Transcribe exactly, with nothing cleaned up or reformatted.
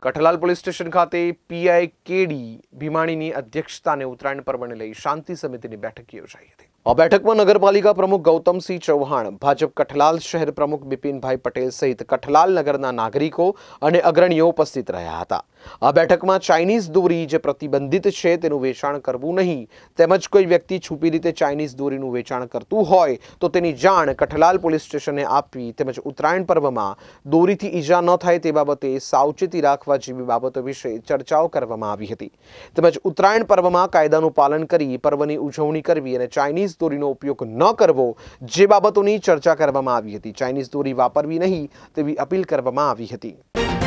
Kathlal police station ખાતે PI KD ભીમાણીની અધ્યક્ષતાને ઉત્તરાયણ પર્વને લઈ શાંતિ સમિતિની બેઠક યોજાઈ હતી। આ બેઠકમાં નગરપાલિકા પ્રમુખ ગૌતમસિંહ ચૌહાણ, ભાજપ કઠલાલ શહેર પ્રમુખ બિપિનભાઈ પટેલ સહિત કઠલાલ નગરના નાગરિકો અને અગ્રણીઓ ઉપસ્થિત રહ્યા હતા। આ બેઠકમાં ચાઇનીઝ દોરી જે પ્રતિબંધિત છે તેનું વેચાણ કરવું નહીં તેમજ કોઈ વ્યક્તિ છુપી રીતે ચાઇનીઝ દોરીનું વેચાણ કરતું હોય તો તેની જાણ કઠલાલ પોલીસ સ્ટેશને આપવી તેમજ ઉત્તરાયણ પર્વમાં દોરીથી ઈજા ન થાય તે બાબતે સાવચેતી રાખવા જેવી બાબતો વિશે ચર્ચાઓ કરવામાં આવી હતી। તેમજ ઉત્તરાયણ પર્વમાં કાયદાનું પાલન કરી પર્વની ઉજવણી કરવી અને ચાઇનીઝ દોરીનો ઉપયોગ ન કરવો જે બાબતોની ચર્ચા કરવામાં આવી હતી। ચાઇનીઝ દોરી વાપરવી નહીં તેવી અપીલ કરવામાં આવી હતી।